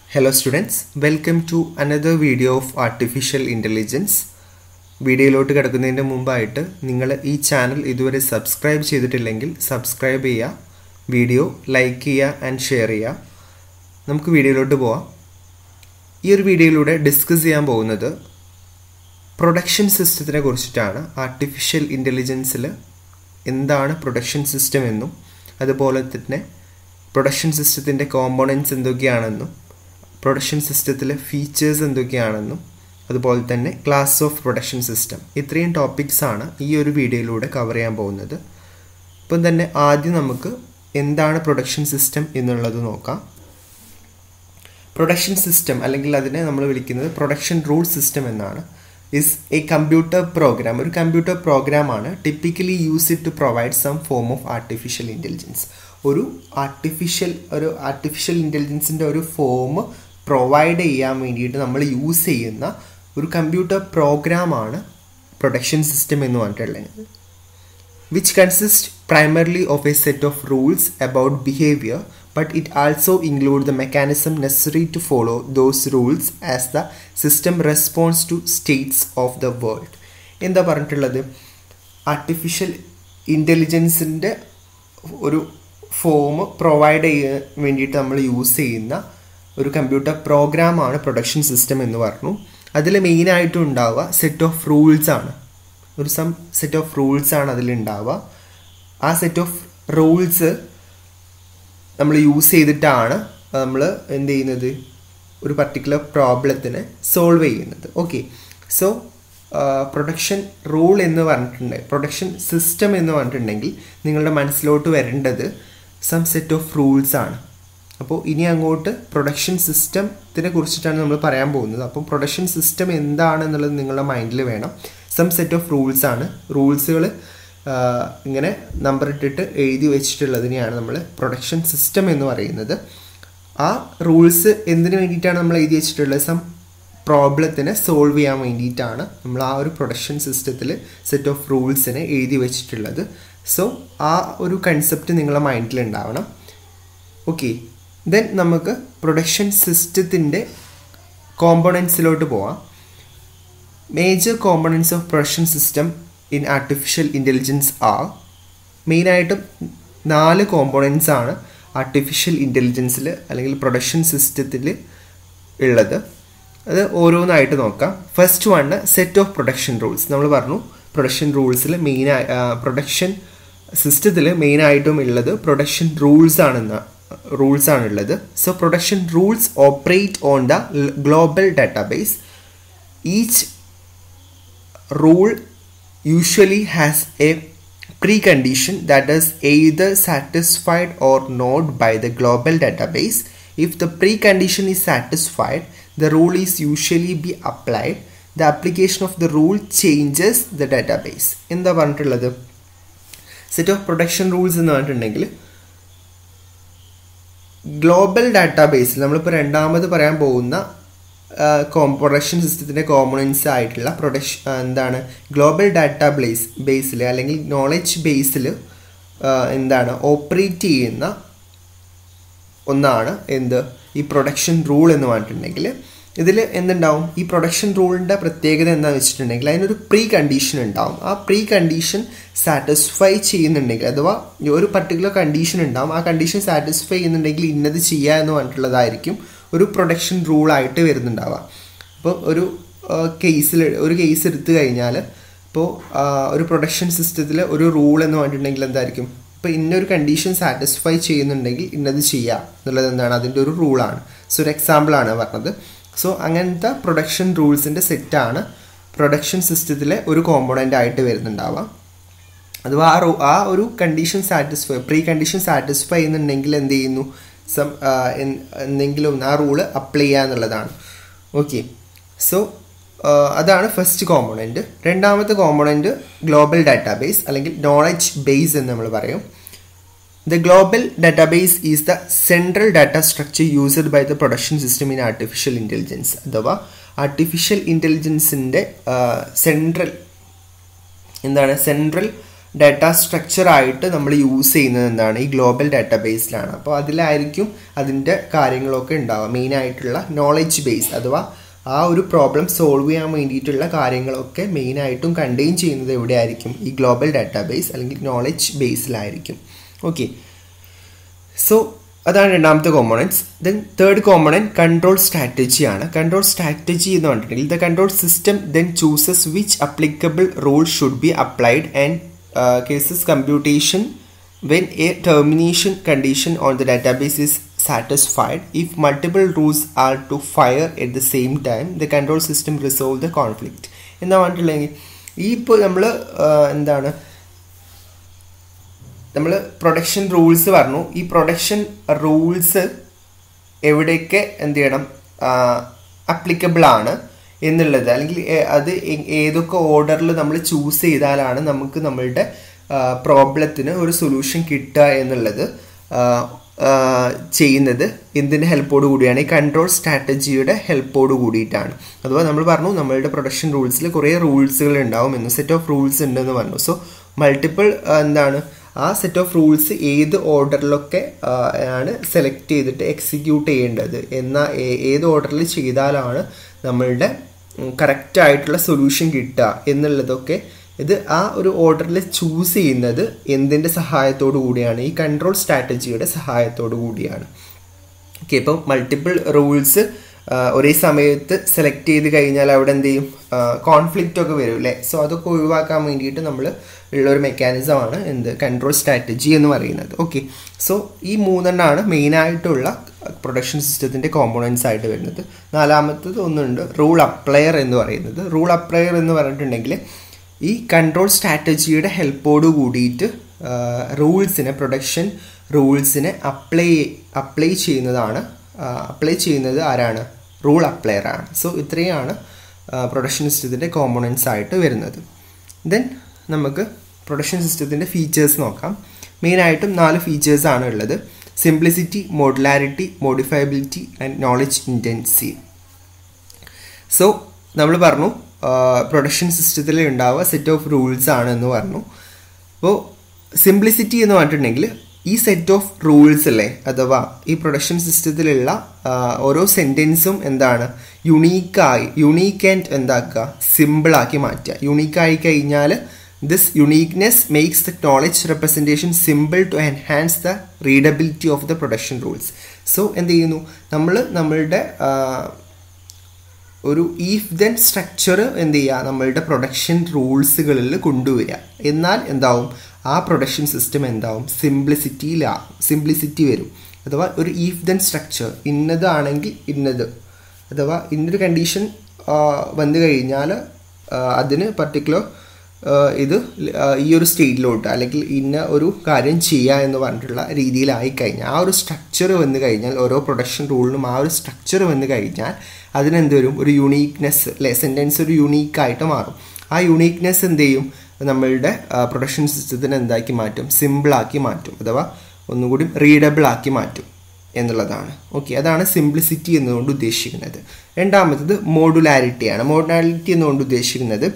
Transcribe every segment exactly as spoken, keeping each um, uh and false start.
Hello students, welcome to another video of Artificial Intelligence. വീഡിയോയിലോട്ട് കിടക്കുന്നതിന് മുമ്പായിട്ട് നിങ്ങൾ ഈ ചാനൽ ഇതുവരെ സബ്സ്ക്രൈബ് ചെയ്തിട്ടില്ലെങ്കിൽ സബ്സ്ക്രൈബ് ചെയ്യുക, വീഡിയോ ലൈക്ക് ചെയ്യുക ആൻഡ് ഷെയർ ചെയ്യുക. നമുക്ക് വീഡിയോയിലോട്ട് പോവാം. ഈ ഒരു വീഡിയോയിലൂടെ ഡിസ്കസ് ചെയ്യാൻ പോകുന്നത് പ്രൊഡക്ഷൻ സിസ്റ്റത്തിനെ കുറിച്ചിട്ടാണ്. ആർട്ടിഫിഷ്യൽ ഇൻ്റലിജൻസിൽ എന്താണ് പ്രൊഡക്ഷൻ സിസ്റ്റം എന്നും അതുപോലെ തന്നെ പ്രൊഡക്ഷൻ സിസ്റ്റത്തിൻ്റെ കോമ്പോണൻറ്റ്സ് എന്തൊക്കെയാണെന്നും പ്രൊഡക്ഷൻ സിസ്റ്റത്തിലെ ഫീച്ചേഴ്സ് എന്തൊക്കെയാണെന്നും അതുപോലെ തന്നെ ക്ലാസ് ഓഫ് പ്രൊഡക്ഷൻ സിസ്റ്റം, ഇത്രയും ടോപ്പിക്സാണ് ഈ ഒരു വീഡിയോയിലൂടെ കവർ ചെയ്യാൻ പോകുന്നത്. ഇപ്പം തന്നെ ആദ്യം നമുക്ക് എന്താണ് പ്രൊഡക്ഷൻ സിസ്റ്റം എന്നുള്ളത് നോക്കാം. പ്രൊഡക്ഷൻ സിസ്റ്റം അല്ലെങ്കിൽ അതിനെ നമ്മൾ വിളിക്കുന്നത് പ്രൊഡക്ഷൻ റൂൾ സിസ്റ്റം എന്നാണ്. ഇസ് എ കമ്പ്യൂട്ടർ പ്രോഗ്രാം, ഒരു കമ്പ്യൂട്ടർ പ്രോഗ്രാമാണ്. Typically use it to provide some form of artificial intelligence. ഒരു ആർട്ടിഫിഷ്യൽ ഒരു ആർട്ടിഫിഷ്യൽ ഇൻ്റലിജൻസിൻ്റെ ഒരു ഫോം പ്രൊവൈഡ് ചെയ്യാൻ വേണ്ടിയിട്ട് നമ്മൾ യൂസ് ചെയ്യുന്ന ഒരു കമ്പ്യൂട്ടർ പ്രോഗ്രാമാണ് പ്രൊഡക്ഷൻ സിസ്റ്റം എന്ന് പറഞ്ഞിട്ടുള്ളത്. Which consist primarily of a set of rules about behaviour, but it also includes the mechanism necessary to follow those rules as the system responds to states of the world. എന്താ പറഞ്ഞിട്ടുള്ളത്? Artificial ഇൻ്റലിജൻസിൻ്റെ ഒരു form provide ചെയ്യാൻ വേണ്ടിയിട്ട് നമ്മൾ use ചെയ്യുന്ന ഒരു computer പ്രോഗ്രാമാണ് പ്രൊഡക്ഷൻ സിസ്റ്റം എന്ന് പറഞ്ഞു. അതിൽ മെയിനായിട്ടും ഉണ്ടാവുക സെറ്റ് ഓഫ് റൂൾസ് ആണ്. ഒരു സം സെറ്റ് ഓഫ് റൂൾസ് ആണ് അതിലുണ്ടാവുക. ആ സെറ്റ് ഓഫ് റൂൾസ് നമ്മൾ യൂസ് ചെയ്തിട്ടാണ് നമ്മൾ എന്ത് ചെയ്യുന്നത്, ഒരു പർട്ടിക്കുലർ പ്രോബ്ലത്തിനെ സോൾവ് ചെയ്യുന്നത്. ഓക്കെ, സോ പ്രൊഡക്ഷൻ റൂൾ എന്ന് പറഞ്ഞിട്ടുണ്ടെങ്കിൽ പ്രൊഡക്ഷൻ സിസ്റ്റം എന്ന് പറഞ്ഞിട്ടുണ്ടെങ്കിൽ നിങ്ങളുടെ മനസ്സിലോട്ട് വരേണ്ടത് സം സെറ്റ് ഓഫ് റൂൾസ് ആണ്. അപ്പോൾ ഇനി അങ്ങോട്ട് പ്രൊഡക്ഷൻ സിസ്റ്റത്തിനെ കുറിച്ചിട്ടാണ് നമ്മൾ പറയാൻ പോകുന്നത്. അപ്പം പ്രൊഡക്ഷൻ സിസ്റ്റം എന്താണെന്നുള്ളത് നിങ്ങളുടെ മൈൻഡിൽ വേണം. സം സെറ്റ് ഓഫ് റൂൾസ് ആണ്. റൂൾസുകൾ ഇങ്ങനെ നമ്പർ ഇട്ടിട്ട് എഴുതി വെച്ചിട്ടുള്ളതിനെയാണ് നമ്മൾ പ്രൊഡക്ഷൻ സിസ്റ്റം എന്ന് പറയുന്നത്. ആ റൂൾസ് എന്തിനു വേണ്ടിയിട്ടാണ് നമ്മൾ എഴുതി വെച്ചിട്ടുള്ളത്? സം പ്രോബ്ലത്തിനെ സോൾവ് ചെയ്യാൻ വേണ്ടിയിട്ടാണ് നമ്മൾ ആ ഒരു പ്രൊഡക്ഷൻ സിസ്റ്റത്തിൽ സെറ്റ് ഓഫ് റൂൾസിനെ എഴുതി വെച്ചിട്ടുള്ളത്. സോ ആ ഒരു കൺസെപ്റ്റ് നിങ്ങളുടെ മൈൻഡിൽ ഉണ്ടാവണം. ഓക്കെ, ദെൻ നമുക്ക് പ്രൊഡക്ഷൻ സിസ്റ്റത്തിൻ്റെ കോമ്പോണൻസിലോട്ട് പോവാം. Major components of production system in artificial intelligence are, മെയിനായിട്ടും നാല് കോമ്പോണൻസ് ആണ് ആർട്ടിഫിഷ്യൽ ഇൻ്റലിജൻസിൽ അല്ലെങ്കിൽ പ്രൊഡക്ഷൻ സിസ്റ്റത്തിൽ ഉള്ളത്. അത് ഓരോന്നായിട്ട് നോക്കാം. First one set of production rules. നമ്മൾ പറഞ്ഞു പ്രൊഡക്ഷൻ റൂൾസിൽ മെയിനായി പ്രൊഡക്ഷൻ സിസ്റ്റത്തിൽ മെയിനായിട്ടും ഉള്ളത് പ്രൊഡക്ഷൻ റൂൾസ് ആണെന്ന് റൂൾസ് ആണുള്ളത്. So production rules operate on the global database. Each rule usually has a precondition that is either satisfied or not by the global database. If the precondition is satisfied, the rule is usually be applied. The application of the rule changes the database. എന്താ പറഞ്ഞിട്ടുള്ളത്? Set of production rules എന്ന് പറഞ്ഞിട്ടുണ്ടെങ്കിൽ global ഡാറ്റാബേസിൽ നമ്മളിപ്പോൾ രണ്ടാമത് പറയാൻ പോകുന്ന production സിസ്റ്റത്തിൻ്റെ കോമ്പോണൻസ് ആയിട്ടുള്ള പ്രൊഡക്ഷൻ എന്താണ് ഗ്ലോബൽ ഡാറ്റാ ബേസ് ബേസിൽ അല്ലെങ്കിൽ നോളജ് ബേസിൽ എന്താണ് ഓപ്പറേറ്റ് ചെയ്യുന്ന ഒന്നാണ് എന്ത് ഈ പ്രൊഡക്ഷൻ റൂൾ എന്ന് പറഞ്ഞിട്ടുണ്ടെങ്കിൽ. ഇതിൽ എന്തുണ്ടാവും? ഈ പ്രൊഡക്ഷൻ റൂളിൻ്റെ പ്രത്യേകത എന്താണെന്ന് വെച്ചിട്ടുണ്ടെങ്കിൽ അതിനൊരു പ്രീ കണ്ടീഷൻ ഉണ്ടാവും. ആ പ്രീ കണ്ടീഷൻ സാറ്റിസ്ഫൈ ചെയ്യുന്നുണ്ടെങ്കിൽ അഥവാ ഒരു പർട്ടിക്കുലർ കണ്ടീഷൻ ഉണ്ടാവും, ആ കണ്ടീഷൻ സാറ്റിസ്ഫൈ ചെയ്യുന്നുണ്ടെങ്കിൽ ഇന്നത് ചെയ്യുക എന്ന് പറഞ്ഞിട്ടുള്ളതായിരിക്കും ഒരു പ്രൊഡക്ഷൻ റൂളായിട്ട് വരുന്നുണ്ടാവുക. അപ്പോൾ ഒരു കേസിൽ ഒരു കേസ് എടുത്തു കഴിഞ്ഞാൽ ഇപ്പോൾ ഒരു പ്രൊഡക്ഷൻ സിസ്റ്റത്തിൽ ഒരു റൂൾ എന്ന് പറഞ്ഞിട്ടുണ്ടെങ്കിൽ എന്തായിരിക്കും? ഇപ്പോൾ ഇന്നൊരു കണ്ടീഷൻ സാറ്റിസ്ഫൈ ചെയ്യുന്നുണ്ടെങ്കിൽ ഇന്നത് ചെയ്യുക എന്നുള്ളത് എന്താണ് അതിൻ്റെ ഒരു റൂളാണ്. സോ ഒരു എക്സാമ്പിളാണ് പറഞ്ഞത്. സോ അങ്ങനത്തെ പ്രൊഡക്ഷൻ റൂൾസിൻ്റെ സെറ്റാണ് പ്രൊഡക്ഷൻ സിസ്റ്റത്തിലെ ഒരു കോമ്പോണൻ്റ് ആയിട്ട് വരുന്നുണ്ടാവുക. അഥവാ ആ റൂ ആ ഒരു condition satisfy pre condition satisfy ചെയ്യുന്നുണ്ടെങ്കിൽ എന്ത് ചെയ്യുന്നു? സം എന്തെങ്കിലും ആ റൂള് അപ്ലൈ ചെയ്യുക എന്നുള്ളതാണ്. ഓക്കെ, സോ അതാണ് ഫസ്റ്റ് കോമ്പോണൻറ്റ്. രണ്ടാമത്തെ കോമ്പോണൻറ്റ് ഗ്ലോബൽ ഡാറ്റാബേസ് അല്ലെങ്കിൽ നോളജ് ബേസ് എന്ന് നമ്മൾ പറയും. The global database is the central data structure used by the production system in artificial intelligence. അഥവാ ആർട്ടിഫിഷ്യൽ ഇൻ്റലിജൻസിൻ്റെ സെൻട്രൽ എന്താണ് സെൻട്രൽ ഡാറ്റ സ്ട്രക്ചർ ആയിട്ട് നമ്മൾ യൂസ് ചെയ്യുന്നത് എന്താണ് ഈ ഗ്ലോബൽ ഡാറ്റാബേസിലാണ്. അപ്പോൾ അതിലായിരിക്കും അതിൻ്റെ കാര്യങ്ങളൊക്കെ ഉണ്ടാവുക. മെയിനായിട്ടുള്ള നോളജ് ബേസ് അഥവാ ആ ഒരു പ്രോബ്ലം സോൾവ് ചെയ്യാൻ വേണ്ടിയിട്ടുള്ള കാര്യങ്ങളൊക്കെ മെയിനായിട്ടും കണ്ടെയ്ൻ ചെയ്യുന്നത് എവിടെയായിരിക്കും ഈ ഗ്ലോബൽ ഡാറ്റാബേസ് അല്ലെങ്കിൽ നോളജ് ബേസിലായിരിക്കും. ഓക്കെ, സോ അതാണ് രണ്ടാമത്തെ components. Then third component control strategy ആണ്. കൺട്രോൾ സ്ട്രാറ്റജി എന്ന് പറഞ്ഞിട്ടുണ്ടെങ്കിൽ the control system then chooses which applicable rule should be applied and ceases computation when a termination condition on the database is satisfied. If multiple rules are to fire at the same time, the control system resolve the conflict. എന്താ പറഞ്ഞിട്ടുണ്ടെങ്കിൽ ഈ ഇപ്പോൾ നമ്മൾ എന്താണ് നമ്മൾ production rules പറഞ്ഞു. ഈ production rules എവിടെയൊക്കെ എന്ത് ചെയ്യണം അപ്ലിക്കബിൾ ആണ് എന്നുള്ളത്, അല്ലെങ്കിൽ അത് ഏതൊക്കെ ഓർഡറിൽ നമ്മൾ ചൂസ് ചെയ്താലാണ് നമുക്ക് നമ്മളുടെ പ്രോബ്ലത്തിന് ഒരു സൊല്യൂഷൻ കിട്ടുക എന്നുള്ളത് ചെയ്യുന്നത് എന്തിൻ്റെ ഹെൽപ്പോട് കൂടിയാണ്? ഈ കൺട്രോൾ സ്ട്രാറ്റജിയുടെ ഹെൽപ്പോട് കൂടിയിട്ടാണ്. അഥവാ നമ്മൾ പറഞ്ഞു നമ്മളുടെ പ്രൊഡക്ഷൻ റൂൾസിൽ കുറേ റൂൾസുകൾ ഉണ്ടാവും എന്ന്, സെറ്റ് ഓഫ് റൂൾസ് ഉണ്ടെന്ന് പറഞ്ഞു. സോ മൾട്ടിപ്പിൾ എന്താണ് ആ സെറ്റ് ഓഫ് റൂൾസ് ഏത് ഓർഡറിലൊക്കെ ആണ് സെലക്ട് ചെയ്തിട്ട് എക്സിക്യൂട്ട് ചെയ്യേണ്ടത് എന്നാൽ ഏത് ഓർഡറിൽ ചെയ്താലാണ് നമ്മളുടെ കറക്റ്റായിട്ടുള്ള സൊല്യൂഷൻ കിട്ടുക എന്നുള്ളതൊക്കെ ഇത് ആ ഒരു ഓർഡറിൽ ചൂസ് ചെയ്യുന്നത് എന്തിൻ്റെ സഹായത്തോടു കൂടിയാണ്? ഈ കൺട്രോൾ സ്ട്രാറ്റജിയുടെ സഹായത്തോടു കൂടിയാണ്. ഓക്കെ, ഇപ്പം മൾട്ടിപ്പിൾ റൂൾസ് ഒരേ സമയത്ത് സെലക്ട് ചെയ്ത് കഴിഞ്ഞാൽ അവിടെ എന്ത് ചെയ്യും? കോൺഫ്ലിക്റ്റ് ഒക്കെ വരും അല്ലേ? സോ അതൊക്കെ ഒഴിവാക്കാൻ വേണ്ടിയിട്ട് നമ്മൾ ഉള്ളൊരു മെക്കാനിസമാണ് എന്ത് കൺട്രോൾ സ്ട്രാറ്റജി എന്ന് പറയുന്നത്. ഓക്കെ, സോ ഈ മൂന്നെണ്ണമാണ് മെയിനായിട്ടുള്ള പ്രൊഡക്ഷൻ സിസ്റ്റത്തിൻ്റെ കോമ്പോണൻസ് ആയിട്ട് വരുന്നത്. നാലാമത്തത് ഒന്നുണ്ട് റൂൾ അപ്ലയർ എന്ന് പറയുന്നത്. റൂൾ അപ്ലയർ എന്ന് പറഞ്ഞിട്ടുണ്ടെങ്കിൽ ഈ കൺട്രോൾ സ്ട്രാറ്റജിയുടെ ഹെൽപ്പോട് കൂടിയിട്ട് റൂൾസിനെ പ്രൊഡക്ഷൻ റൂൾസിനെ അപ്ലൈ അപ്ലൈ ചെയ്യുന്നതാണ് അപ്ലൈ ചെയ്യുന്നത് ആരാണ്? റൂൾ അപ്ലയർ ആണ്. സോ ഇത്രയാണ് പ്രൊഡക്ഷൻ സിസ്റ്റത്തിൻ്റെ കോമ്പോണൻസ് ആയിട്ട് വരുന്നത്. ദെൻ നമുക്ക് പ്രൊഡക്ഷൻ സിസ്റ്റത്തിൻ്റെ ഫീച്ചേഴ്സ് നോക്കാം. മെയിനായിട്ടും നാല് ഫീച്ചേഴ്സാണ് ഉള്ളത്: simplicity, modularity, modifiability and knowledge intensive. So നമ്മൾ പറഞ്ഞു പ്രൊഡക്ഷൻ സിസ്റ്റത്തിൽ ഉണ്ടാവുക സെറ്റ് ഓഫ് റൂൾസ് ആണ് എന്ന് പറഞ്ഞു. അപ്പോൾ സിംപ്ലിസിറ്റി എന്ന് പറഞ്ഞിട്ടുണ്ടെങ്കിൽ ഈ സെറ്റ് ഓഫ് റൂൾസ് അല്ലേ, അഥവാ ഈ പ്രൊഡക്ഷൻ സിസ്റ്റത്തിലുള്ള ഓരോ സെൻറ്റൻസും എന്താണ് യുണീക്കായി യുണീക്ക് ആൻഡ് എന്താക്കുക സിമ്പിളാക്കി മാറ്റുക. യുണീക്കായി കഴിഞ്ഞാൽ this uniqueness makes the knowledge representation simple to enhance the readability of the production rules. So എന്ത് ചെയ്യുന്നു, നമ്മൾ നമ്മളുടെ ഒരു ഈഫ് ദെൻ സ്ട്രക്ചർ എന്ത് ചെയ്യുക നമ്മളുടെ പ്രൊഡക്ഷൻ റൂൾസുകളിൽ കൊണ്ടുവരിക. എന്നാൽ എന്താവും ആ പ്രൊഡക്ഷൻ സിസ്റ്റം എന്താവും സിംപ്ലിസിറ്റിയിലാവും, സിംപ്ലിസിറ്റി വരും. അഥവാ ഒരു ഈഫ് ദെൻ സ്ട്രക്ചർ ഇന്നതാണെങ്കിൽ ഇന്നത്, അഥവാ ഇന്നൊരു കണ്ടീഷൻ വന്നു കഴിഞ്ഞാൽ അതിന് പർട്ടിക്കുലർ ഇത് ഈ ഒരു സ്റ്റേറ്റിലോട്ട് അല്ലെങ്കിൽ ഇന്ന ഒരു കാര്യം ചെയ്യുക എന്ന് പറഞ്ഞിട്ടുള്ള രീതിയിലായി കഴിഞ്ഞാൽ ആ ഒരു സ്ട്രക്ചർ വന്നു കഴിഞ്ഞാൽ ഓരോ പ്രൊഡക്ഷൻ റൂളിനും ആ ഒരു സ്ട്രക്ചർ വന്നു കഴിഞ്ഞാൽ അതിനെന്ത് വരും? ഒരു യുണീക്നെസ് അല്ലെ, സെൻറ്റൻസ് ഒരു യുണീക്കായിട്ട് മാറും. ആ യുണീക്നെസ് എന്ത് ചെയ്യും? നമ്മളുടെ പ്രൊഡക്ഷൻ സിസ്റ്റത്തിന് എന്താക്കി മാറ്റും? സിമ്പിളാക്കി മാറ്റും, അഥവാ ഒന്നുകൂടി റീഡബിൾ ആക്കി മാറ്റും എന്നുള്ളതാണ്. ഓക്കെ, അതാണ് സിംപ്ലിസിറ്റി എന്നുകൊണ്ട് ഉദ്ദേശിക്കുന്നത്. രണ്ടാമത്തത് മോഡുലാരിറ്റിയാണ്. മോഡുലാരിറ്റി എന്നുകൊണ്ട് ഉദ്ദേശിക്കുന്നത്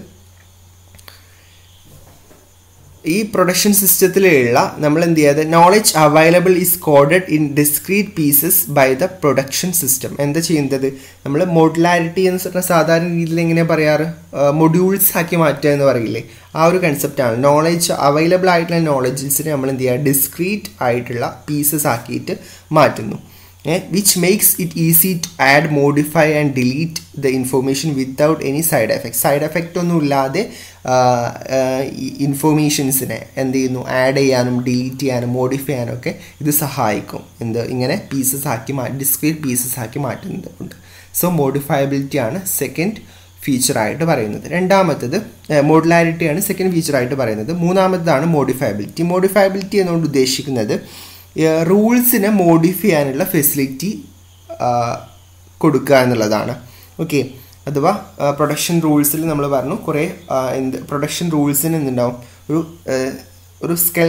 ഈ പ്രൊഡക്ഷൻ സിസ്റ്റത്തിലുള്ള നമ്മൾ എന്ത് ചെയ്യാതെ knowledge available is coded in discrete pieces by the production system. എന്താ ചെയ്യുന്നത്? നമ്മൾ മോഡുലാരിറ്റി എന്ന് പറഞ്ഞാൽ സാധാരണ രീതിയിൽ എങ്ങനെ പറയാറ്? മൊഡ്യൂൾസ് ആക്കി മാറ്റുക എന്ന് പറയില്ലേ, ആ ഒരു കൺസെപ്റ്റാണ്. നോളജ് അവൈലബിൾ ആയിട്ടുള്ള നോളജസിനെ നമ്മൾ എന്ത് ചെയ്യുക ഡിസ്ക്രീറ്റ് ആയിട്ടുള്ള പീസസ് ആക്കിയിട്ട് മാറ്റുന്നു. Which makes it easy to add, modify and delete the information without any side effect. Side effect ഒന്നും ഇല്ലാതെ ഇൻഫോർമേഷൻസിനെ എന്ത് ചെയ്യുന്നു ആഡ് ചെയ്യാനും ഡിലീറ്റ് ചെയ്യാനും മോഡിഫൈ ചെയ്യാനും ഒക്കെ ഇത് സഹായിക്കും. എന്ത് ഇങ്ങനെ പീസസ് ആക്കി മാറ്റി ഡിസ്ക്രീറ്റ് പീസസ് ആക്കി മാറ്റുന്നത് കൊണ്ട്. സോ മോഡിഫയബിലിറ്റിയാണ് സെക്കൻഡ് ഫീച്ചറായിട്ട് പറയുന്നത്. രണ്ടാമത്തത് മോഡുലാരിറ്റിയാണ് സെക്കൻഡ് ഫീച്ചറായിട്ട് പറയുന്നത്. മൂന്നാമത്തതാണ് മോഡിഫയബിലിറ്റി. മോഡിഫയബിലിറ്റി എന്നുകൊണ്ട് ഉദ്ദേശിക്കുന്നത് റൂൾസിനെ മോഡിഫൈ ചെയ്യാനുള്ള ഫെസിലിറ്റി കൊടുക്കുക എന്നുള്ളതാണ്. ഓക്കെ, അഥവാ പ്രൊഡക്ഷൻ റൂൾസിൽ നമ്മൾ പറഞ്ഞു കുറേ എന്ത് പ്രൊഡക്ഷൻ റൂൾസിന് എന്തുണ്ടാവും ഒരു ഒരു സ്കെൽ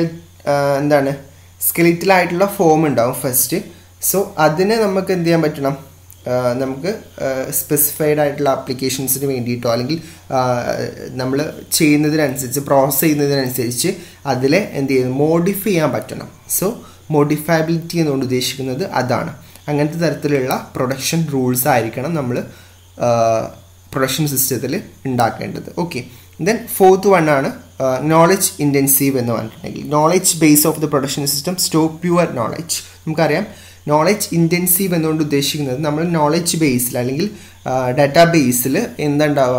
എന്താണ് സ്കെലിറ്റലായിട്ടുള്ള ഫോം ഉണ്ടാവും ഫസ്റ്റ്. സോ അതിനെ നമുക്ക് എന്ത് ചെയ്യാൻ പറ്റണം? നമുക്ക് സ്പെസിഫൈഡ് ആയിട്ടുള്ള ആപ്ലിക്കേഷൻസിന് വേണ്ടിയിട്ടോ അല്ലെങ്കിൽ നമ്മൾ ചെയ്യുന്നതിനനുസരിച്ച് പ്രോസസ്സ് ചെയ്യുന്നതിനനുസരിച്ച് അതിലെ എന്ത് ചെയ്യുന്നു മോഡിഫൈ ചെയ്യാൻ പറ്റണം. സോ മോഡിഫയബിലിറ്റി എന്നുകൊണ്ട് ഉദ്ദേശിക്കുന്നത് അതാണ്. അങ്ങനത്തെ തരത്തിലുള്ള പ്രൊഡക്ഷൻ റൂൾസ് ആയിരിക്കണം നമ്മൾ പ്രൊഡക്ഷൻ സിസ്റ്റത്തിൽ ഉണ്ടാക്കേണ്ടത്. ഓക്കെ, ദെൻ ഫോർത്ത് വൺ ആണ് നോളജ് ഇൻറ്റൻസീവ് എന്ന് പറഞ്ഞിട്ടുണ്ടെങ്കിൽ knowledge base of the production system store pure knowledge. നമുക്കറിയാം നോളജ് ഇൻറ്റൻസീവ് എന്നുകൊണ്ട് ഉദ്ദേശിക്കുന്നത് നമ്മൾ നോളജ് ബേസിൽ അല്ലെങ്കിൽ ഡാറ്റാ ബേസിൽ എന്തുണ്ടാവുക,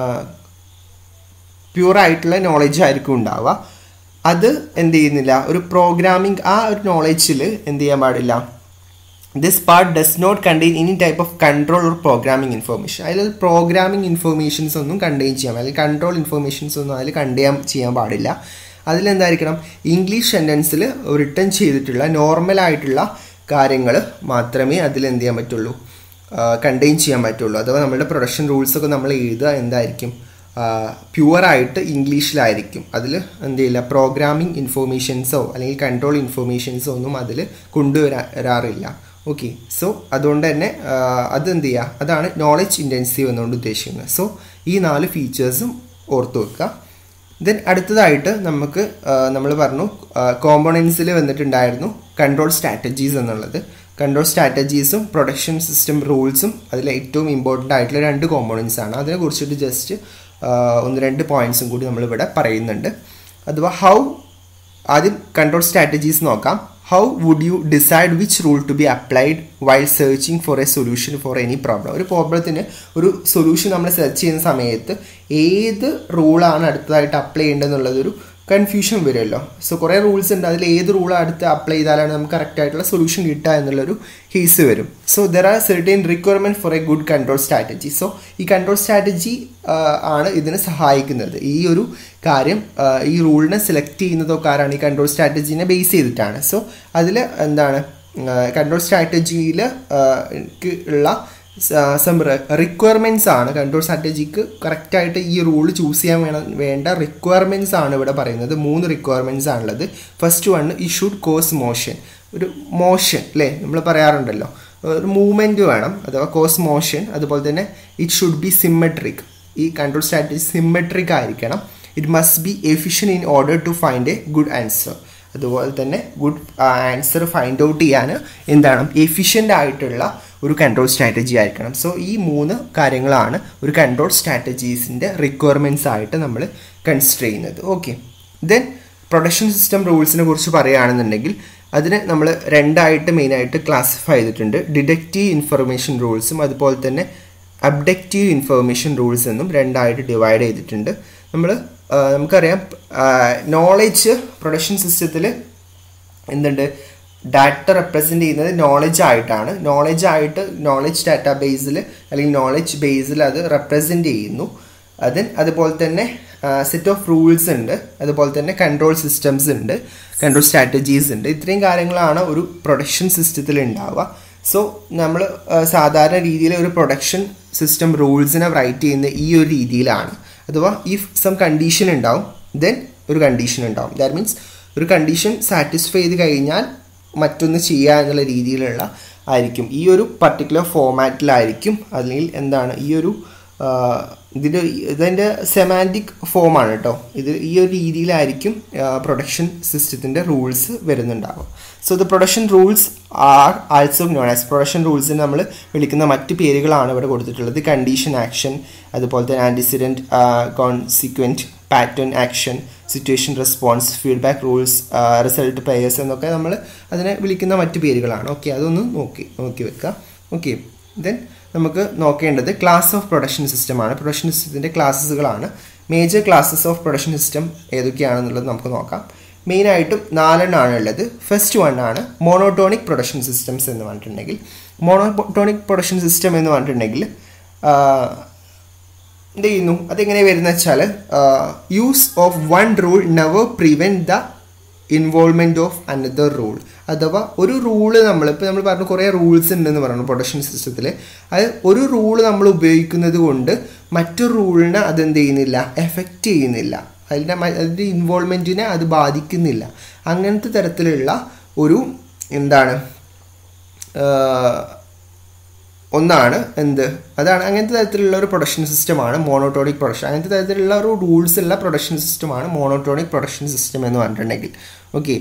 പ്യുവറായിട്ടുള്ള നോളജ് ആയിരിക്കും ഉണ്ടാവുക. അത് എന്ത് ചെയ്യുന്നില്ല, ഒരു പ്രോഗ്രാമിംഗ് ആ ഒരു നോളജിൽ എന്ത് ചെയ്യാൻ പാടില്ല, this part does not contain any type of control or programming information. അതിൽ പ്രോഗ്രാമിംഗ് ഇൻഫർമേഷൻസ് ഒന്നും കണ്ടെയ്ൻ ചെയ്യാൻ അല്ലെങ്കിൽ കൺട്രോൾ ഇൻഫർമേഷൻസ് ഒന്നും അതിൽ കണ്ടെയ്ൻ ചെയ്യാൻ പാടില്ല. അതിലെന്തായിരിക്കണം, ഇംഗ്ലീഷ് സെൻറ്റൻസിൽ റിട്ടേൺ ചെയ്തിട്ടുള്ള നോർമലായിട്ടുള്ള കാര്യങ്ങൾ മാത്രമേ അതിൽ എന്ത് ചെയ്യാൻ പറ്റുള്ളൂ, കണ്ടെയ്ൻ ചെയ്യാൻ പറ്റുള്ളൂ. അഥവാ നമ്മുടെ പ്രൊഡക്ഷൻ റൂൾസൊക്കെ നമ്മൾ എഴുതുക എന്തായിരിക്കും, പ്യുവറായിട്ട് ഇംഗ്ലീഷിലായിരിക്കും. അതിൽ എന്ത് ചെയ്യില്ല, പ്രോഗ്രാമിംഗ് ഇൻഫോർമേഷൻസോ അല്ലെങ്കിൽ കൺട്രോൾ ഇൻഫോർമേഷൻസോ ഒന്നും അതിൽ കൊണ്ടുവരാറില്ല. ഓക്കെ, സോ അതുകൊണ്ട് തന്നെ അതെന്ത് ചെയ്യുക, അതാണ് നോളജ് ഇൻറ്റൻസീവ് എന്നുകൊണ്ട് ഉദ്ദേശിക്കുന്നത്. സോ ഈ നാല് ഫീച്ചേഴ്സും ഓർത്ത് വെക്കുക. ദെൻ അടുത്തതായിട്ട് നമുക്ക് നമ്മൾ പറഞ്ഞു കോമ്പോണൻസിൽ വന്നിട്ടുണ്ടായിരുന്നു കൺട്രോൾ സ്ട്രാറ്റജീസ് എന്നുള്ളത്. കൺട്രോൾ സ്ട്രാറ്റജീസും പ്രൊഡക്ഷൻ സിസ്റ്റം റൂൾസും അതിൽ ഏറ്റവും ഇമ്പോർട്ടൻ്റ് ആയിട്ടുള്ള രണ്ട് കോമ്പോണൻസ് ആണ്. അതിനെക്കുറിച്ചിട്ട് ജസ്റ്റ് ഒന്ന് രണ്ട് പോയിൻറ്റ്സും കൂടി നമ്മളിവിടെ പറയുന്നുണ്ട്. അഥവാ ഹൗ, ആദ്യം കൺട്രോൾ സ്ട്രാറ്റജീസ് നോക്കാം. How would you decide which rule to be applied while searching for a solution for any problem. ഒരു പ്രോബ്ലത്തിന് ഒരു സൊല്യൂഷൻ നമ്മൾ സെർച്ച് ചെയ്യുന്ന സമയത്ത് ഏത് റൂളാണ് അടുത്തതായിട്ട് അപ്ലൈ ചെയ്യേണ്ടതെന്നുള്ളതൊരു കൺഫ്യൂഷൻ വരുമല്ലോ. സോ കുറേ റൂൾസ് ഉണ്ട്, അതിൽ ഏത് റൂൾ അടുത്ത് അപ്ലൈ ചെയ്താലാണ് നമുക്ക് കറക്റ്റ് ആയിട്ടുള്ള സൊല്യൂഷൻ കിട്ടുക എന്നുള്ളൊരു കേസ് വരും. So there are certain requirement for a good control strategy. So ഈ കൺട്രോൾ സ്ട്രാറ്റജി ആണ് ഇതിന് സഹായിക്കുന്നത്. ഈ ഒരു കാര്യം, ഈ റൂളിനെ സെലക്ട് ചെയ്യുന്നതൊക്കെ ആരാണ്, ഈ കൺട്രോൾ സ്ട്രാറ്റജീനെ ബേസ് ചെയ്തിട്ടാണ്. സോ അതിൽ എന്താണ്, കൺട്രോൾ സ്ട്രാറ്റജിയിൽ ഉള്ള സം റിക്വയർമെൻറ്റ്സ് ആണ് കൺട്രോൾ സ്ട്രാറ്റജിക്ക് കറക്റ്റായിട്ട് ഈ റൂൾ ചൂസ് ചെയ്യാൻ വേണം വേണ്ട റിക്വയർമെൻറ്റ്സ് ആണ് ഇവിടെ പറയുന്നത്. മൂന്ന് റിക്വയർമെൻറ്റ്സ് ആണുള്ളത്. ഫസ്റ്റ് വൺ, ഈ ഷുഡ് കോസ് മോഷൻ. ഒരു മോഷൻ അല്ലേ, നമ്മൾ പറയാറുണ്ടല്ലോ, ഒരു മൂവ്മെൻറ്റ് വേണം, അഥവാ കോസ് മോഷൻ. അതുപോലെ തന്നെ ഇറ്റ് ഷുഡ് ബി സിമ്മട്രിക്. ഈ കൺട്രോൾ സ്ട്രാറ്റജി സിമ്മട്രിക് ആയിരിക്കണം. It must be efficient in order to find a good answer. അതുപോലെ തന്നെ ഗുഡ് ആൻസർ ഫൈൻഡ് ഔട്ട് ചെയ്യാൻ എന്താണ്, എഫിഷ്യൻ്റ് ആയിട്ടുള്ള ഒരു കൺട്രോൾ സ്ട്രാറ്റജി ആയിരിക്കണം. സോ ഈ മൂന്ന് കാര്യങ്ങളാണ് ഒരു കൺട്രോൾ സ്ട്രാറ്റജീസിൻ്റെ റിക്വയർമെൻറ്റ്സ് ആയിട്ട് നമ്മൾ കൺസിഡർ ചെയ്യുന്നത്. ഓക്കെ, ദെൻ പ്രൊഡക്ഷൻ സിസ്റ്റം റൂൾസിനെ കുറിച്ച് പറയുകയാണെന്നുണ്ടെങ്കിൽ അതിന് നമ്മൾ രണ്ടായിട്ട് മെയിനായിട്ട് ക്ലാസിഫൈ ചെയ്തിട്ടുണ്ട്. ഡിഡക്റ്റീവ് ഇൻഫർമേഷൻ റൂൾസും അതുപോലെ തന്നെ അബ്ഡക്റ്റീവ് ഇൻഫർമേഷൻ റൂൾസ് എന്നും രണ്ടായിട്ട് ഡിവൈഡ് ചെയ്തിട്ടുണ്ട്. നമ്മൾ നമുക്കറിയാം നോളജ് പ്രൊഡക്ഷൻ സിസ്റ്റത്തിൽ എന്തുണ്ട്, ഡാറ്റ റെപ്രസെൻ്റ് ചെയ്യുന്നത് നോളജ് ആയിട്ടാണ്. നോളജ് ആയിട്ട് നോളജ് ഡാറ്റാ ബേസിൽ അല്ലെങ്കിൽ നോളജ് ബേസിൽ അത് റെപ്രസെൻ്റ് ചെയ്യുന്നു. അതിന് അതുപോലെ തന്നെ സെറ്റ് ഓഫ് റൂൾസ് ഉണ്ട്, അതുപോലെ തന്നെ കൺട്രോൾ സിസ്റ്റംസ് ഉണ്ട്, കൺട്രോൾ സ്ട്രാറ്റജീസ് ഉണ്ട്. ഇത്രയും കാര്യങ്ങളാണ് ഒരു പ്രൊഡക്ഷൻ സിസ്റ്റത്തിൽ ഉണ്ടാവുക. സോ നമ്മൾ സാധാരണ രീതിയിൽ ഒരു പ്രൊഡക്ഷൻ സിസ്റ്റം റൂൾസിനെ റൈറ്റ് ചെയ്യുന്ന ഈ ഒരു രീതിയിലാണ്. അഥവാ ഇഫ് സം കണ്ടീഷൻ ഉണ്ടാവും, ദെൻ ഒരു കണ്ടീഷൻ ഉണ്ടാവും. ദാറ്റ് മീൻസ് ഒരു കണ്ടീഷൻ സാറ്റിസ്ഫൈ ചെയ്ത് കഴിഞ്ഞാൽ മറ്റൊന്ന് ചെയ്യുക എന്നുള്ള രീതിയിലുള്ള ആയിരിക്കും. ഈ ഒരു പർട്ടിക്കുലർ ഫോമാറ്റിലായിരിക്കും, അല്ലെങ്കിൽ എന്താണ് ഈ ഒരു ഇതിൻ്റെ ഇതിൻ്റെ സെമാൻറ്റിക് ഫോമാണ് കേട്ടോ. ഇത് ഈ ഒരു രീതിയിലായിരിക്കും പ്രൊഡക്ഷൻ സിസ്റ്റത്തിൻ്റെ റൂൾസ് വരുന്നുണ്ടാവുക. So the production rules are also known as, production റൂൾസിന് നമ്മൾ വിളിക്കുന്ന മറ്റ് പേരുകളാണ് ഇവിടെ കൊടുത്തിട്ടുള്ളത്. കണ്ടീഷൻ ആക്ഷൻ, അതുപോലെ തന്നെ antecedent, consequent, pattern action, situation response, feedback rules, result pairs എന്നൊക്കെ നമ്മൾ അതിനെ വിളിക്കുന്ന മറ്റ് പേരുകളാണ്. ഓക്കെ, അതൊന്ന് നോക്കി നോക്കി വെക്കുക. ഓക്കെ, ദെൻ നമുക്ക് നോക്കേണ്ടത് ക്ലാസ് ഓഫ് പ്രൊഡക്ഷൻ സിസ്റ്റമാണ്. പ്രൊഡക്ഷൻ സിസ്റ്റത്തിൻ്റെ ക്ലാസ്സുകളാണ്. Major classes of production system ഏതൊക്കെയാണെന്നുള്ളത് നമുക്ക് നോക്കാം. മെയിനായിട്ടും നാലെണ്ണമാണ് ഉള്ളത്. ഫസ്റ്റ് വൺ ആണ് മോണോട്ടോണിക് പ്രൊഡക്ഷൻ സിസ്റ്റംസ് എന്ന് പറഞ്ഞിട്ടുണ്ടെങ്കിൽ. മോണോട്ടോണിക് പ്രൊഡക്ഷൻ സിസ്റ്റം എന്ന് പറഞ്ഞിട്ടുണ്ടെങ്കിൽ എന്ത് ചെയ്യുന്നു, അതെങ്ങനെ വരുന്നത് വെച്ചാൽ use of one rule never prevent the involvement of another rule. അഥവാ ഒരു റൂള് നമ്മൾ ഇപ്പോൾ നമ്മൾ പറഞ്ഞു കുറേ റൂൾസ് ഉണ്ടെന്ന് പറഞ്ഞു പ്രൊഡക്ഷൻ സിസ്റ്റത്തിൽ. അത് ഒരു റൂള് നമ്മൾ ഉപയോഗിക്കുന്നത് കൊണ്ട് മറ്റൊരു റൂളിനെ അതെന്ത് ചെയ്യുന്നില്ല, എഫക്റ്റ് ചെയ്യുന്നില്ല, അതിൻ്റെ അതിൻ്റെ ഇൻവോൾവ്മെൻറ്റിനെ അത് ബാധിക്കുന്നില്ല. അങ്ങനത്തെ തരത്തിലുള്ള ഒരു എന്താണ് ഒന്നാണ് എന്ത്, അതാണ് അങ്ങനത്തെ തരത്തിലുള്ള ഒരു പ്രൊഡക്ഷൻ സിസ്റ്റമാണ് മോണോട്ടോണിക് പ്രൊഡക്ഷൻ. അങ്ങനത്തെ തരത്തിലുള്ള ഒരു റൂൾസ് ഉള്ള പ്രൊഡക്ഷൻ സിസ്റ്റമാണ് മോണോട്ടോണിക് പ്രൊഡക്ഷൻ സിസ്റ്റം എന്ന് പറഞ്ഞിട്ടുണ്ടെങ്കിൽ. Okay,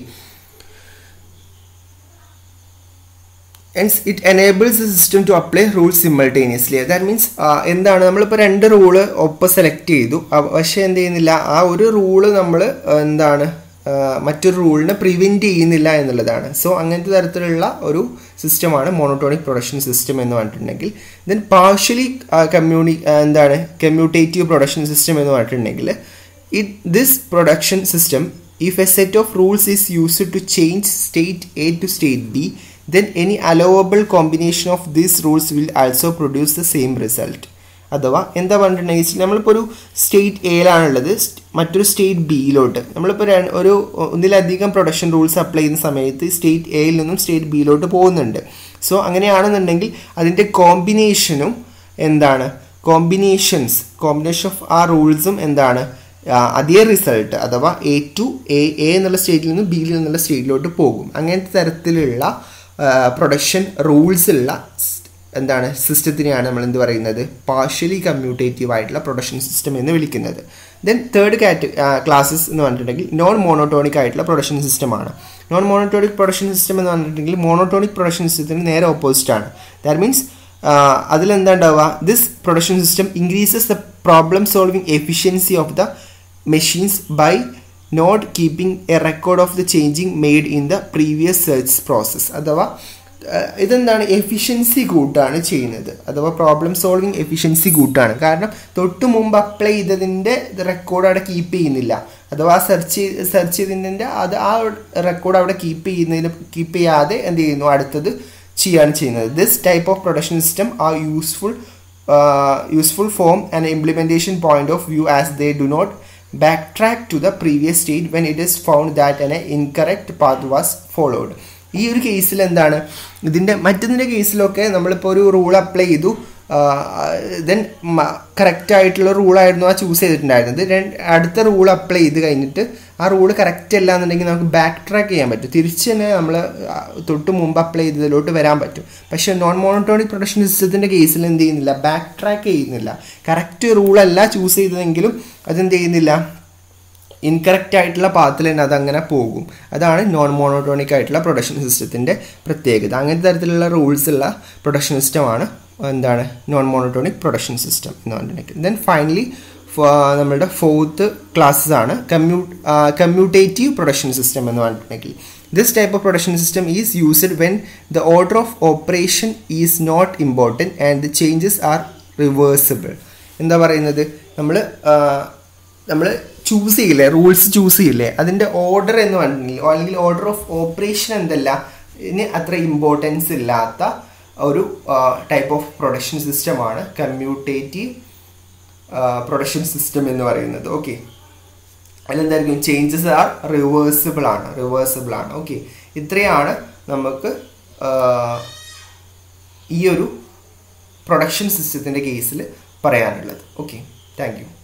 and it enables the system to apply rules simultaneously. That means എന്താണ്, നമ്മളിപ്പോൾ രണ്ട് റൂള് ഒപ്പം സെലക്ട് ചെയ്തു, പക്ഷേ എന്ത് ചെയ്യുന്നില്ല, ആ ഒരു റൂള് നമ്മൾ എന്താണ് മറ്റൊരു റൂളിനെ പ്രിവെൻറ്റ് ചെയ്യുന്നില്ല എന്നുള്ളതാണ്. സോ അങ്ങനത്തെ തരത്തിലുള്ള ഒരു സിസ്റ്റമാണ് മോണോട്ടോണിക് പ്രൊഡക്ഷൻ സിസ്റ്റം എന്ന് പറഞ്ഞിട്ടുണ്ടെങ്കിൽ. ദെൻ പാർഷ്യലി കമ്മ്യൂണി എന്താണ് കമ്മ്യൂട്ടേറ്റീവ് പ്രൊഡക്ഷൻ സിസ്റ്റം എന്ന് പറഞ്ഞിട്ടുണ്ടെങ്കിൽ, it this production system if a set of rules is used to change state A to state B, then any allowable combination of these rules will also produce the same result. അഥവാ എന്താ പറഞ്ഞിട്ടുണ്ടെങ്കിൽ, നമ്മളിപ്പോൾ ഒരു state എയിലാണുള്ളത്, മറ്റൊരു state ബിയിലോട്ട് നമ്മളിപ്പോൾ ഒരു ഒന്നിലധികം production rules apply ചെയ്യുന്ന സമയത്ത് സ്റ്റേറ്റ് എയിൽ നിന്നും സ്റ്റേറ്റ് ബിയിലോട്ട് പോകുന്നുണ്ട്. സോ അങ്ങനെയാണെന്നുണ്ടെങ്കിൽ അതിൻ്റെ കോമ്പിനേഷനും എന്താണ് കോമ്പിനേഷൻസ് കോമ്പിനേഷൻ ഓഫ് ആ റൂൾസും എന്താണ് അതേ റിസൾട്ട്, അഥവാ എ ടു എ എ എന്നുള്ള സ്റ്റേറ്റിൽ നിന്നും ബിയിൽ നിന്നുള്ള സ്റ്റേറ്റിലോട്ട് പോകും. അങ്ങനത്തെ തരത്തിലുള്ള പ്രൊഡക്ഷൻ റൂൾസ് ഉള്ള എന്താണ് സിസ്റ്റത്തിനെയാണ് നമ്മൾ എന്ത് പറയുന്നത്, പാർഷ്യലി കമ്മ്യൂട്ടേറ്റീവ് ആയിട്ടുള്ള പ്രൊഡക്ഷൻ സിസ്റ്റം എന്ന് വിളിക്കുന്നത്. ദെൻ തേർഡ് കാറ്റ ക്ലാസ്സസ് എന്ന് പറഞ്ഞിട്ടുണ്ടെങ്കിൽ നോൺ മോണോട്ടോണിക് ആയിട്ടുള്ള പ്രൊഡക്ഷൻ സിസ്റ്റമാണ്. നോൺ മോണോട്ടോണിക് പ്രൊഡക്ഷൻ സിസ്റ്റം എന്ന് പറഞ്ഞിട്ടുണ്ടെങ്കിൽ മോണോട്ടോണിക് പ്രൊഡക്ഷൻ സിസ്റ്റത്തിന് നേരെ ഓപ്പോസിറ്റ് ആണ്. ദാറ്റ് മീൻസ് അതിലെന്താ ഉണ്ടാവുക, this production system increases the problem solving efficiency of the machines by not keeping a record of the changing made in the previous search process. അഥവാ ഇതെന്താണ്, efficiency കൂട്ടാണ് ചെയ്യുന്നത്, അഥവാ പ്രോബ്ലം സോൾവിങ് എഫിഷ്യൻസി കൂട്ടാണ്. കാരണം തൊട്ട് മുമ്പ് അപ്ലൈ ചെയ്തതിൻ്റെ റെക്കോർഡ് അവിടെ കീപ്പ് ചെയ്യുന്നില്ല, അഥവാ സെർച്ച് സെർച്ച് ചെയ്തതിൻ്റെ അത് ആ റെക്കോർഡ് അവിടെ കീപ്പ് ചെയ്യുന്നതിന് കീപ്പ് ചെയ്യാതെ എന്ത് ചെയ്യുന്നു, അടുത്തത് ചെയ്യാണ് ചെയ്യുന്നത്. This type of production system are useful useful form and implementation point of view as they do not backtrack to the previous state when it is found that an incorrect path was followed. ഈ ഒരു കേസിൽ എന്താണ്, ഇതിൻ്റെ മറ്റൊന്നിൻ്റെ കേസിലൊക്കെ നമ്മളിപ്പോൾ ഒരു rule apply ചെയ്തു, then correct ആയിട്ടുള്ള റൂളായിരുന്നു ആ ചൂസ് ചെയ്തിട്ടുണ്ടായിരുന്നത്. ദെൻ അടുത്ത റൂൾ അപ്ലൈ ചെയ്ത് കഴിഞ്ഞിട്ട് ആ റൂൾ കറക്റ്റ് അല്ല എന്നുണ്ടെങ്കിൽ നമുക്ക് ബാക്ക് ട്രാക്ക് ചെയ്യാൻ പറ്റും, തിരിച്ച് തന്നെ നമ്മൾ തൊട്ട് മുമ്പ് അപ്ലൈ ചെയ്തതിലോട്ട് വരാൻ പറ്റും. പക്ഷേ നോൺ മോണോട്ടോണിക് പ്രൊഡക്ഷൻ സിസ്റ്റത്തിൻ്റെ കേസിൽ എന്ത് ചെയ്യുന്നില്ല, ബാക്ക് ട്രാക്ക് ചെയ്യുന്നില്ല. കറക്റ്റ് റൂളല്ല ചൂസ് ചെയ്തതെങ്കിലും അതെന്ത് ചെയ്യുന്നില്ല, ഇൻകറക്റ്റ് ആയിട്ടുള്ള പാത്തിൽ തന്നെ അതങ്ങനെ പോകും. അതാണ് നോൺ മോണോട്ടോണിക് ആയിട്ടുള്ള പ്രൊഡക്ഷൻ സിസ്റ്റത്തിൻ്റെ പ്രത്യേകത. അങ്ങനത്തെ തരത്തിലുള്ള റൂൾസ് ഉള്ള പ്രൊഡക്ഷൻ സിസ്റ്റമാണ് എന്താണ് നോൺ മോണോട്ടോണിക് പ്രൊഡക്ഷൻ സിസ്റ്റം എന്ന് പറഞ്ഞിട്ടുണ്ടെങ്കിൽ. ദെൻ ഫൈനലി നമ്മളുടെ ഫോർത്ത് ക്ലാസ്സസ് ആണ് കമ്മ്യൂ കമ്മ്യൂട്ടേറ്റീവ് പ്രൊഡക്ഷൻ സിസ്റ്റം എന്ന് പറഞ്ഞിട്ടുണ്ടെങ്കിൽ. This type of production system is used when the order of operation is not important and the changes are reversible. എന്താ പറയുന്നത്, നമ്മൾ നമ്മൾ ചൂസ് ചെയ്യില്ലേ, റൂൾസ് ചൂസ് ചെയ്യില്ലേ, അതിൻ്റെ ഓർഡർ എന്ന് പറഞ്ഞിട്ടുണ്ടെങ്കിൽ അല്ലെങ്കിൽ ഓർഡർ ഓഫ് ഓപ്പറേഷൻ എന്തല്ല ഇനി അത്ര ഇമ്പോർട്ടൻസ് ഇല്ലാത്ത ഒരു ടൈപ്പ് ഓഫ് പ്രൊഡക്ഷൻ സിസ്റ്റമാണ് കമ്മ്യൂട്ടേറ്റീവ് പ്രൊഡക്ഷൻ സിസ്റ്റം എന്ന് പറയുന്നത്. ഓക്കെ, അതിലെന്തായിരിക്കും, ചേഞ്ചസ് ആർ റിവേഴ്സിബിൾ ആണ് റിവേഴ്സിബിൾ ആണ് ഓക്കെ, ഇത്രയാണ് നമുക്ക് ഈ ഒരു പ്രൊഡക്ഷൻ സിസ്റ്റത്തിൻ്റെ കേസിൽ പറയാനുള്ളത്. Okay, thank U.